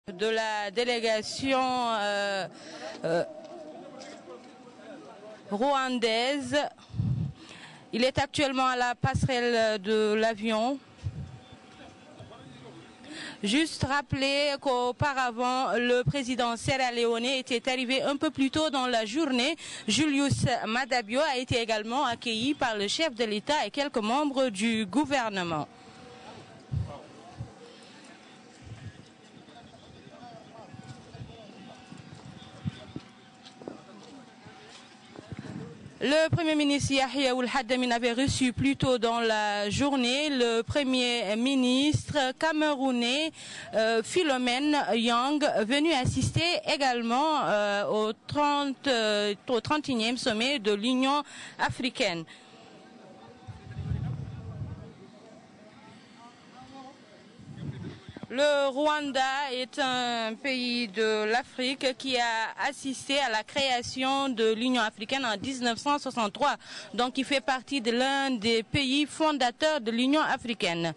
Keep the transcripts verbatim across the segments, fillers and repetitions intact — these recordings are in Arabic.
de la délégation euh, euh, rwandaise. Il est actuellement à la passerelle de l'avion. Juste rappeler qu'auparavant, le président Sierra Leone était arrivé un peu plus tôt dans la journée. Julius Maada Bio a été également accueilli par le chef de l'État et quelques membres du gouvernement. Le Premier ministre Yahya Ould Hadamine avait reçu plus tôt dans la journée le Premier ministre camerounais euh, Philomène Yang, venu assister également euh, au, trente, euh, au trente et unième sommet de l'Union africaine. Le Rwanda est un pays de l'Afrique qui a assisté à la création de l'Union africaine en mille neuf cent soixante-trois. Donc il fait partie de l'un des pays fondateurs de l'Union africaine.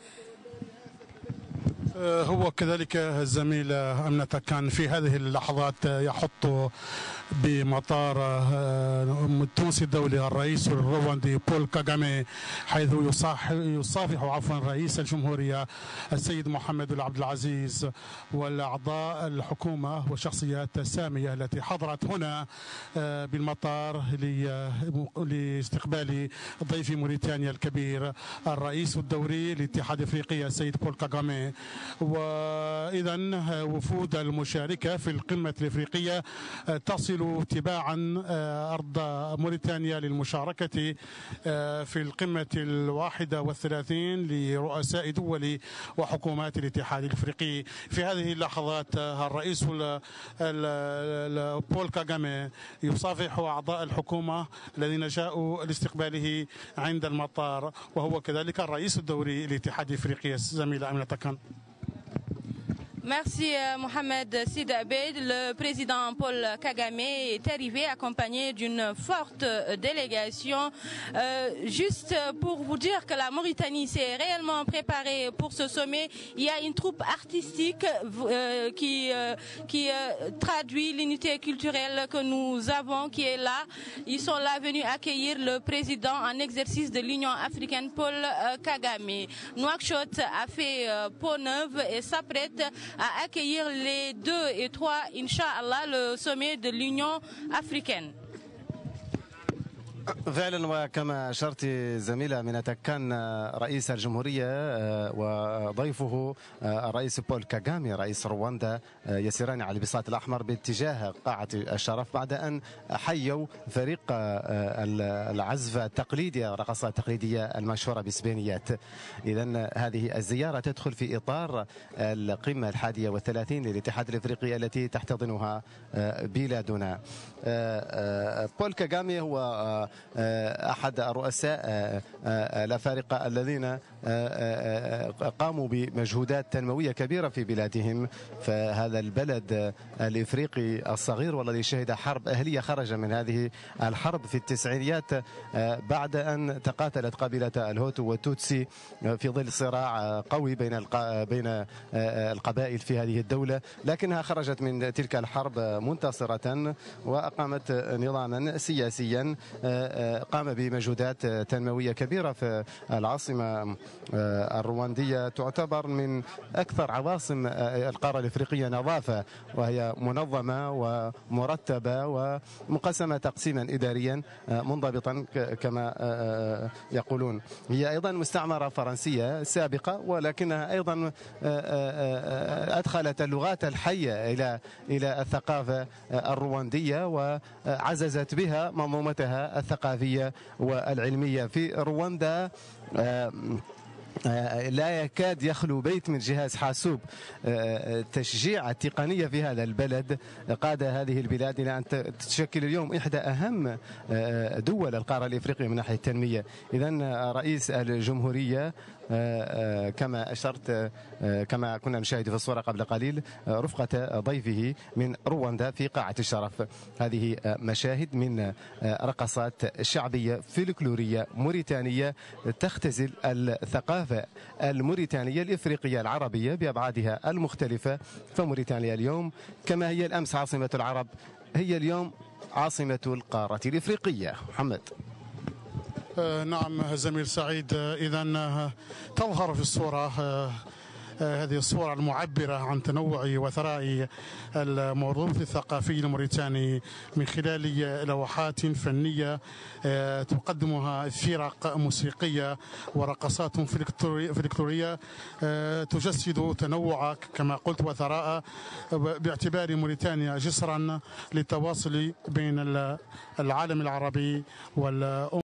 هو كذلك الزميل أمنة كان في هذه اللحظات يحط بمطار التونسي الدولي الرئيس الرواندي بول كاغامي، حيث يصافح عفوا رئيس الجمهورية السيد محمد عبد العزيز والأعضاء الحكومة والشخصيات السامية التي حضرت هنا بالمطار لاستقبال ضيف موريتانيا الكبير الرئيس الدوري لاتحاد افريقيا السيد بول كاغامي. وإذا وفود المشاركة في القمة الإفريقية تصل تباعا أرض موريتانيا للمشاركة في القمة الواحدة والثلاثين لرؤساء دول وحكومات الاتحاد الإفريقي. في هذه اللحظات الرئيس بول كاغامي يصافح أعضاء الحكومة الذين جاءوا لاستقباله عند المطار، وهو كذلك الرئيس الدوري لاتحاد إفريقيا زميلة أمينة كان. Merci Mohamed Sid Abed. Le président Paul Kagame est arrivé accompagné d'une forte délégation. Euh, juste pour vous dire que la Mauritanie s'est réellement préparée pour ce sommet, il y a une troupe artistique euh, qui, euh, qui euh, traduit l'unité culturelle que nous avons, qui est là. Ils sont là venus accueillir le président en exercice de l'Union africaine, Paul euh, Kagame. Nouakchott a fait euh, peau neuve et s'apprête à accueillir les deux et trois, Inch'Allah, le sommet de l'Union africaine. فعلا، وكما أشرت زميلة أمينة كان رئيس الجمهورية وضيفه الرئيس بول كاغامي رئيس رواندا يسيران على البساط الأحمر باتجاه قاعة الشرف بعد أن حيوا فريق العزف التقليدي، الرقصة التقليدية المشهورة بسبينيات. إذن هذه الزيارة تدخل في إطار القمة الحادية والثلاثين للاتحاد الإفريقي التي تحتضنها بلادنا. بول كاغامي هو أحد الرؤساء الأفارقة الذين قاموا بمجهودات تنموية كبيرة في بلادهم، فهذا البلد الإفريقي الصغير والذي شهد حرب أهلية خرج من هذه الحرب في التسعينيات بعد أن تقاتلت قبيلة الهوتو والتوتسي في ظل صراع قوي بين بين القبائل في هذه الدولة، لكنها خرجت من تلك الحرب منتصرة وأقامت نظاما سياسيا قام بمجهودات تنموية كبيرة في العاصمة الرواندية، تعتبر من أكثر عواصم القارة الإفريقية نظافة، وهي منظمة ومرتبة ومقسمة تقسيما إداريا منضبطا كما يقولون. هي أيضا مستعمرة فرنسية سابقة، ولكنها أيضا أدخلت اللغات الحية إلى إلى الثقافة الرواندية وعززت بها منظومتها الثقافية والعلمية. في رواندا لا يكاد يخلو بيت من جهاز حاسوب. تشجيع التقنية في هذا البلد قاد هذه البلاد إلى أن تشكل اليوم إحدى أهم دول القارة الإفريقية من ناحية التنمية. إذن رئيس الجمهورية كما أشرت كما كنا نشاهد في الصورة قبل قليل رفقة ضيفه من رواندا في قاعة الشرف. هذه مشاهد من رقصات شعبية فلكلورية موريتانية تختزل الثقافة الموريتانية الإفريقية العربية بأبعادها المختلفة. فموريتانيا اليوم كما هي الأمس عاصمة العرب هي اليوم عاصمة القارة الإفريقية. محمد. نعم زميل سعيد، إذن تظهر في الصورة هذه الصورة المعبرة عن تنوع وثراء الموروث الثقافي الموريتاني من خلال لوحات فنية تقدمها فرق موسيقية ورقصات فلكلورية تجسد تنوع كما قلت وثراء، باعتبار موريتانيا جسرا للتواصل بين العالم العربي والأمم